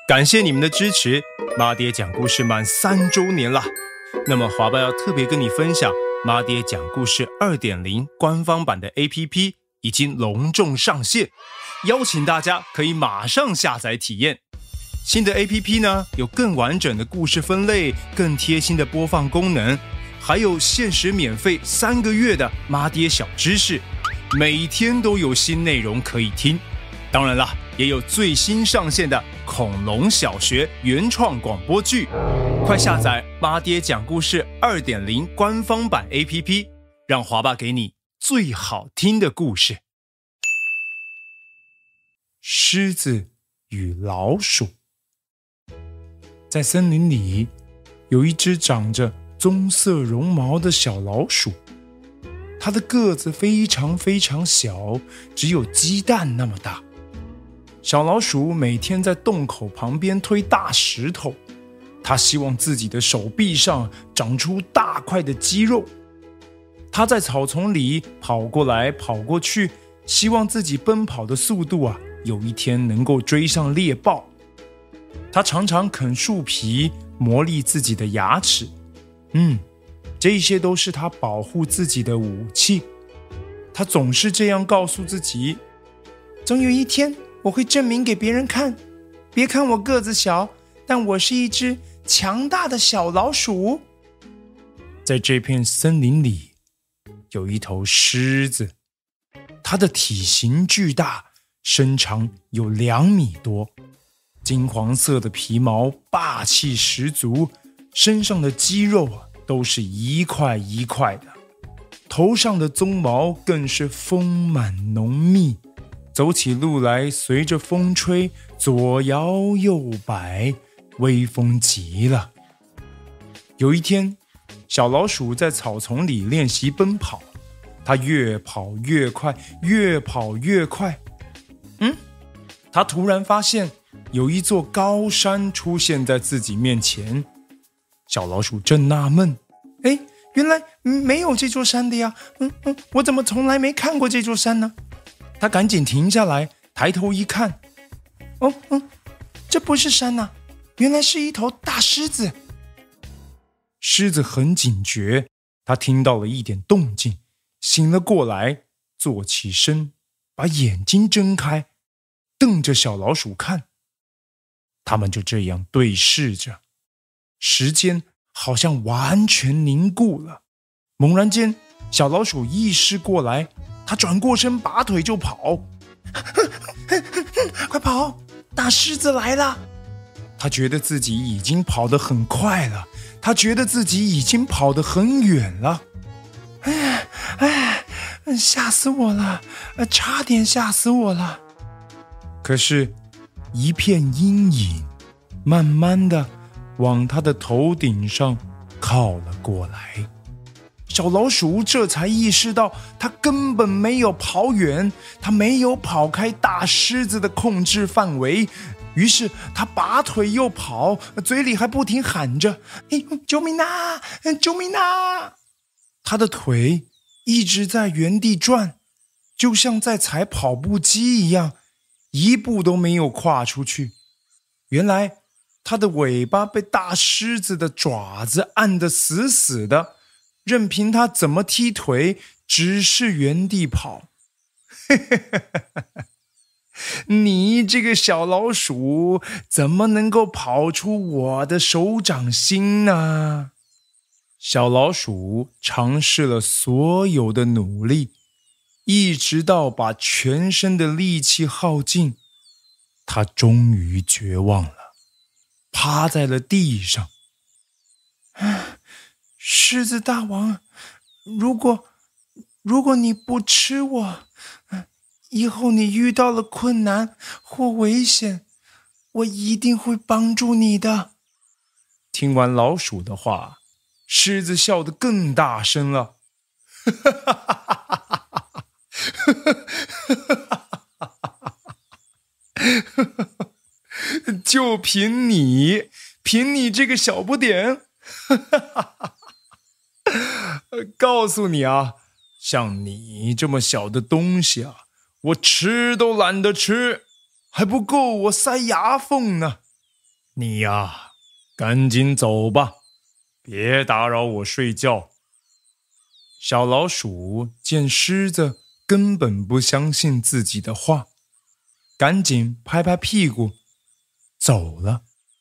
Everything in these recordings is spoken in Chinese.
感谢你们的支持，妈爹讲故事满3周年啦！那么华爸要特别跟你分享，妈爹讲故事 2.0 官方版的 APP 已经隆重上线，邀请大家可以马上下载体验。新的 APP 呢，有更完整的故事分类，更贴心的播放功能，还有限时免费3个月的妈爹小知识，每天都有新内容可以听。当然啦，也有最新上线的恐龙小学原创广播剧，快下载妈爹讲故事 2.0 官方版 APP， 让华爸给你最好听的故事。狮子与老鼠。在森林里，有一只长着棕色绒毛的小老鼠，它的个子非常非常小，只有鸡蛋那么大。小老鼠每天在洞口旁边推大石头，它希望自己的手臂上长出大块的肌肉。它在草丛里跑过来跑过去，希望自己奔跑的速度有一天能够追上猎豹。它常常啃树皮，磨砺自己的牙齿。这些都是它保护自己的武器。它总是这样告诉自己：总有一天我会证明给别人看，别看我个子小，但我是一只强大的小老鼠。在这片森林里，有一头狮子，它的体型巨大，身长有2米多，金黄色的皮毛霸气十足，身上的肌肉都是一块一块的，头上的鬃毛更是丰满浓密，走起路来随着风吹，左摇右摆，威风极了。有一天，小老鼠在草丛里练习奔跑，它越跑越快，越跑越快。它突然发现有一座高山出现在自己面前。小老鼠正纳闷，原来没有这座山的呀，我怎么从来没看过这座山呢？他赶紧停下来，抬头一看，这不是山啊，原来是一头大狮子。狮子很警觉，他听到了一点动静，醒了过来，坐起身，把眼睛睁开，瞪着小老鼠看。他们就这样对视着，时间好像完全凝固了。猛然间，小老鼠意识过来，它转过身，拔腿就跑。快跑，大狮子来了！他觉得自己已经跑得很快了，他觉得自己已经跑得很远了。吓死我了，差点吓死我了。可是一片阴影慢慢的往他的头顶上靠了过来。小老鼠这才意识到，它根本没有跑远，它没有跑开大狮子的控制范围。于是它拔腿又跑，嘴里还不停喊着：救命啊！救命啊！它的腿一直在原地转，就像在踩跑步机一样，一步都没有跨出去。原来它的尾巴被大狮子的爪子按得死死的，任凭它怎么踢腿，只是原地跑。你这个小老鼠，怎么能够跑出我的手掌心呢？小老鼠尝试了所有的努力，一直到把全身的力气耗尽，它终于绝望了，趴在了地上。狮子大王，如果你不吃我，以后你遇到了困难或危险，我一定会帮助你的。听完老鼠的话，狮子笑得更大声了。就凭你这个小不点，告诉你啊，像你这么小的东西啊，我吃都懒得吃，还不够我塞牙缝呢。 你呀，赶紧走吧，别打扰我睡觉。小老鼠见狮子根本不相信自己的话，赶紧拍拍屁股走了。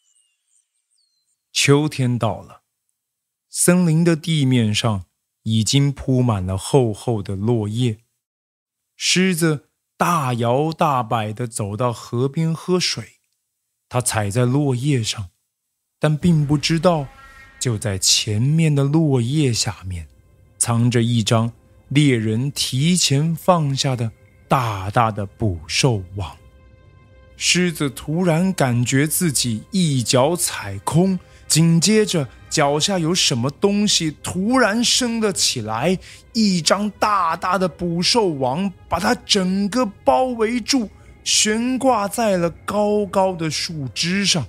秋天到了，森林的地面上已经铺满了厚厚的落叶。狮子大摇大摆地走到河边喝水，它踩在落叶上，但并不知道，就在前面的落叶下面，藏着一张猎人提前放下的大大的捕兽网。狮子突然感觉自己一脚踩空，紧接着脚下有什么东西突然升了起来，一张大大的捕兽网把它整个包围住，悬挂在了高高的树枝上。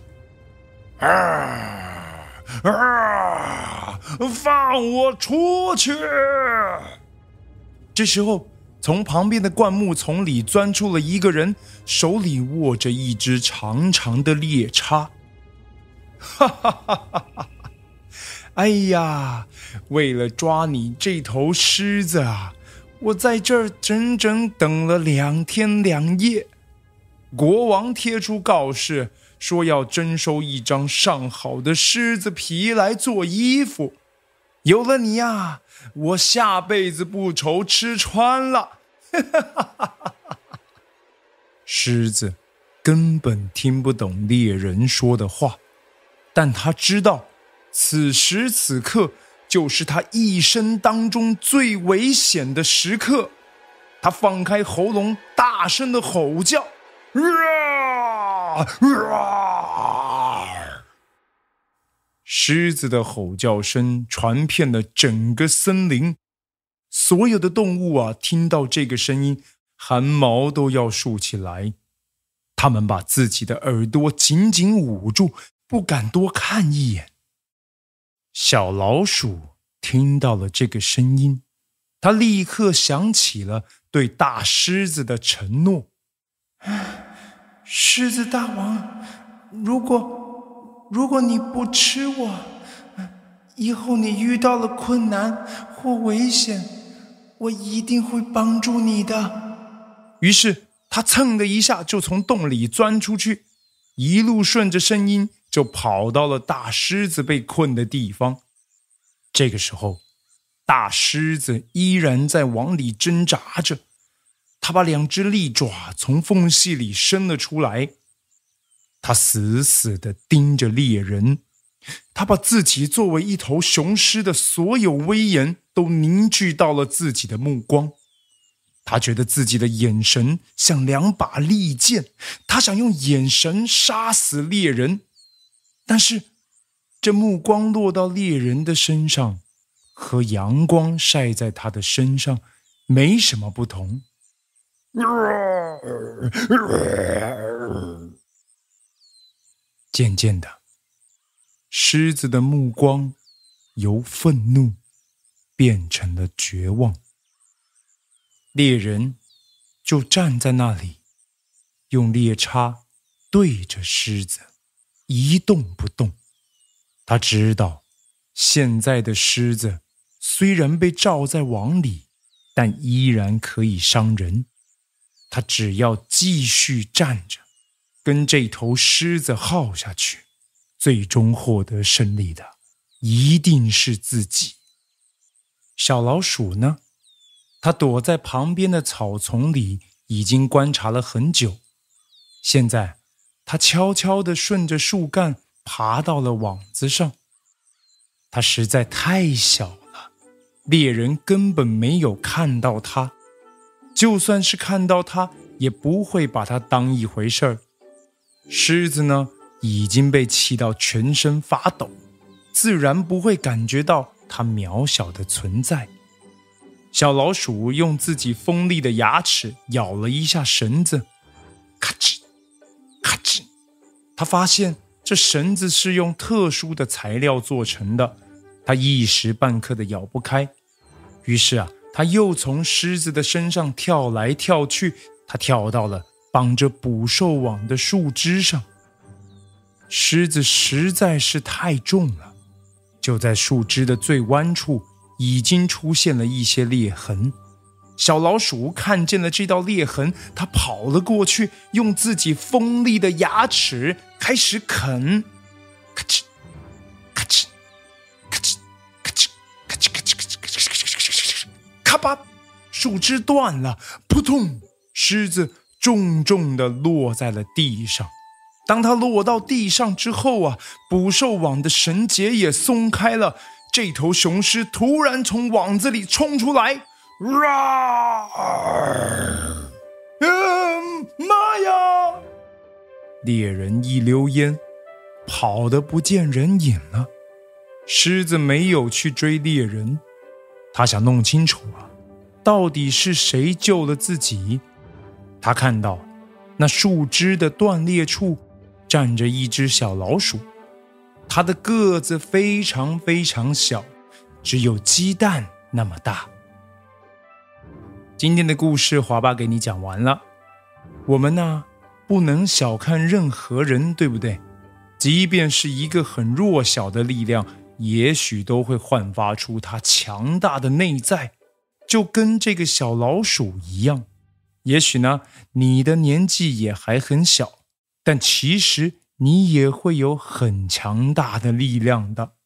放我出去！这时候，从旁边的灌木丛里钻出了一个人，手里握着一只长长的猎叉。哈哈哈哈哈！哎呀，为了抓你这头狮子啊，我在这儿整整等了2天2夜。国王贴出告示，说要征收一张上好的狮子皮来做衣服。有了你呀，我下辈子不愁吃穿了。狮子根本听不懂猎人说的话，但他知道此时此刻就是他一生当中最危险的时刻。他放开喉咙，大声的吼叫，狮子的吼叫声传遍了整个森林，所有的动物啊，听到这个声音，汗毛都要竖起来。他们把自己的耳朵紧紧捂住，不敢多看一眼。小老鼠听到了这个声音，它立刻想起了对大狮子的承诺。狮子大王，如果你不吃我，以后你遇到了困难或危险，我一定会帮助你的。于是他蹭的一下就从洞里钻出去，一路顺着声音就跑到了大狮子被困的地方。这个时候，大狮子依然在网里挣扎着，他把2只利爪从缝隙里伸了出来。他死死地盯着猎人，他把自己作为一头雄狮的所有威严都凝聚到了自己的目光。他觉得自己的眼神像2把利剑，他想用眼神杀死猎人，但是这目光落到猎人的身上，和阳光晒在他的身上没什么不同。渐渐的，狮子的目光由愤怒变成了绝望。猎人就站在那里，用猎叉对着狮子，一动不动。他知道，现在的狮子虽然被罩在网里，但依然可以伤人。他只要继续站着，跟这头狮子耗下去，最终获得胜利的一定是自己。小老鼠呢？它躲在旁边的草丛里，已经观察了很久。现在，它悄悄地顺着树干爬到了网子上。它实在太小了，猎人根本没有看到它。就算是看到它，也不会把它当一回事儿。狮子呢，已经被气到全身发抖，自然不会感觉到它渺小的存在。小老鼠用自己锋利的牙齿咬了一下绳子，咔吱咔吱，它发现这绳子是用特殊的材料做成的，它一时半刻的咬不开。于是它又从狮子的身上跳来跳去，它跳到了绑着捕兽网的树枝上。 虱子实在是太重了，就在树枝的最弯处已经出现了一些裂痕。小老鼠看见了这道裂痕，它跑了过去，用自己锋利的牙齿开始啃，咔哧咔哧咔哧咔哧咔哧咔哧咔哧咔哧咔哧咔吧，树枝断了，扑通，虱子重重地落在了地上。当它落到地上之后啊，捕兽网的绳结也松开了，这头雄狮突然从网子里冲出来，妈呀！猎人一溜烟，跑得不见人影了。狮子没有去追猎人，他想弄清楚到底是谁救了自己。他看到那树枝的断裂处站着一只小老鼠，它的个子非常非常小，只有鸡蛋那么大。今天的故事华爸给你讲完了。我们呢，不能小看任何人，对不对？即便是一个很弱小的力量，也许都会焕发出它强大的内在，就跟这个小老鼠一样。也许呢，你的年纪也还很小，但其实你也会有很强大的力量的。